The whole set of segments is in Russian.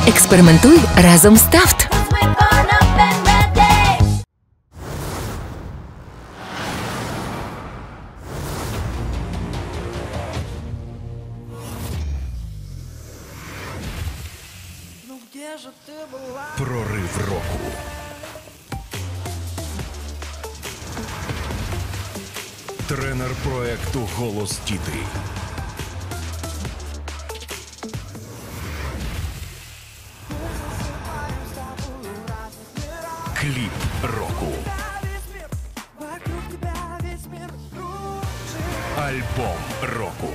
Експериментуй разом з Taft. Прорив року. Тренер проекту «Голос діти». Кліп року. Альбом року.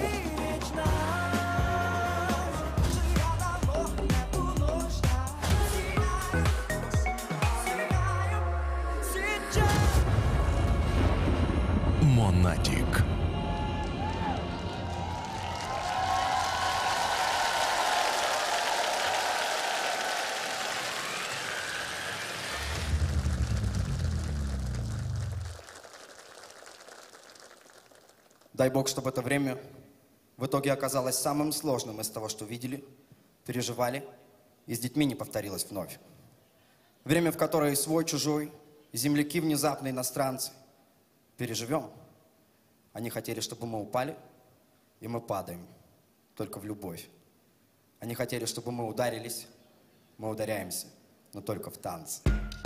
Монатік. Дай Бог, чтобы это время в итоге оказалось самым сложным из того, что видели, переживали и с детьми не повторилось вновь. Время, в которое и свой, чужой, и земляки внезапно иностранцы. Переживем. Они хотели, чтобы мы упали, и мы падаем, только в любовь. Они хотели, чтобы мы ударились, мы ударяемся, но только в танце.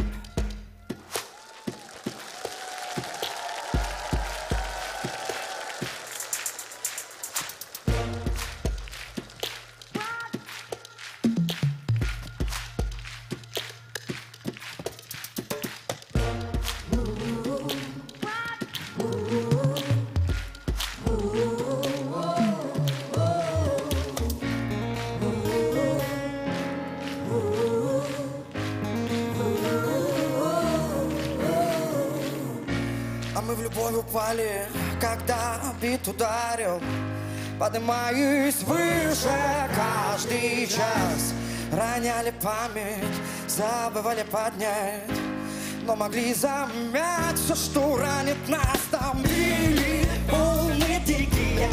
А мы в любовь упали, когда бит ударил, поднимаясь выше каждый час. Роняли память, забывали поднять, но могли замять все, что ранит нас. Там били волны дикие,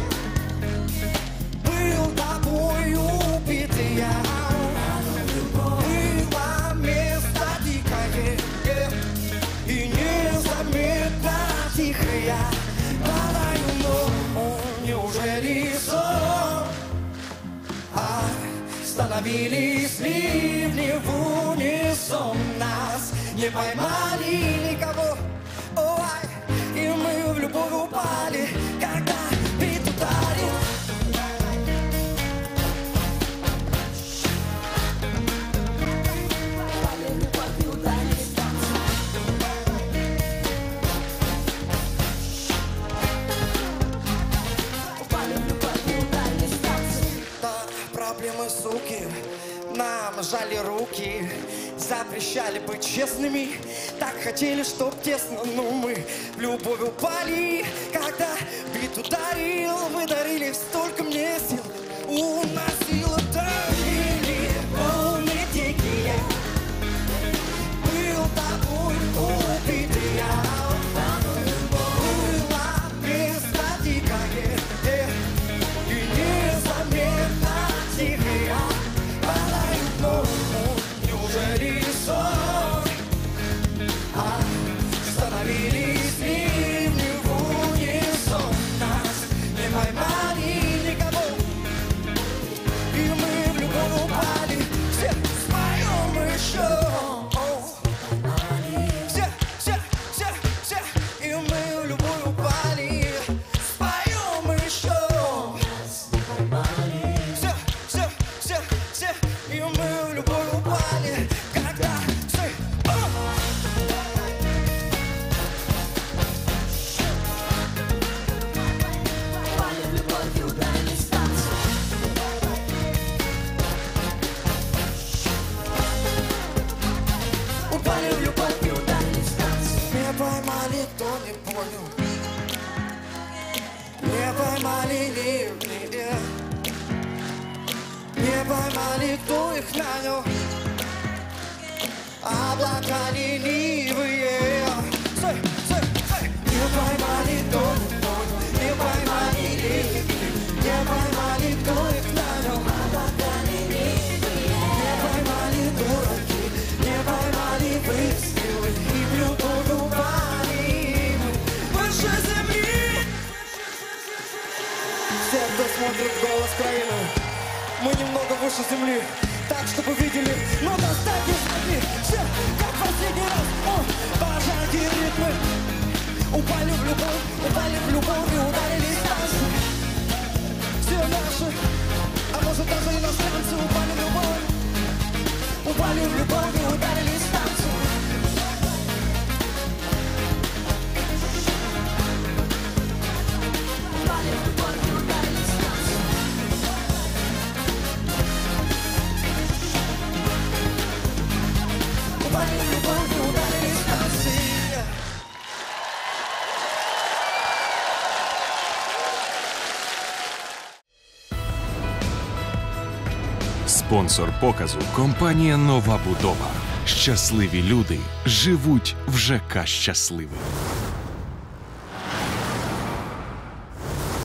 был тобой убитый я. Было место дикое и незаметно тихая. Падаю, но неужели сон? Остановились ливни в унисон. Нас не поймали никого. Ой, и мы в любовь упали, когда бит ударил. Проблемы, суки, нам жали руки, запрещали быть честными, так хотели, чтоб тесно, но мы в любовь упали, когда бит ударил, вы дарили столько мне сил, уносило давили волны дикие, был тобой убитый я. Было место дикое и незаметно тихая. Падаю, но неужели сон? Остановились ливни в унисон. Нас не поймали никого, и мы в любовь упали. Все споем еще. Все, и мы в любовь упали. Споем еще. Все, и мы в любовь упали, когда все. Упали в любовь и ударились в танцы. Упали в любовь и ударились в танцы. Не поймали, кто не понял. Не поймали ливни. Не поймали, кто их нанял. Облака ленивые. Не поймали, кто не понял. Не поймали ливни. Не поймали, кто их нанял. Облака ленивые. Не поймали. земли, так, чтобы видели, но достать не смогли. Все, как в последний раз, пожарки ритмы. Упали в любовь и ударились наши. Все наши, а может даже иностранцы упали в любовь. Упали в любовь и ударились наши. Упали в любовь и ударились наши. Упали в любовь и ударились наши. Спонсор показу – компанія «Нова Будова». Щасливі люди живуть в ЖК «Щасливий».